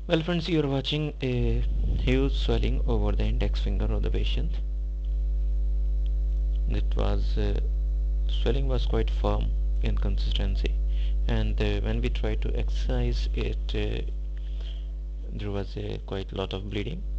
Well friends, you are watching a huge swelling over the index finger of the patient. Swelling was quite firm in consistency, and when we tried to excise it, there was a quite lot of bleeding.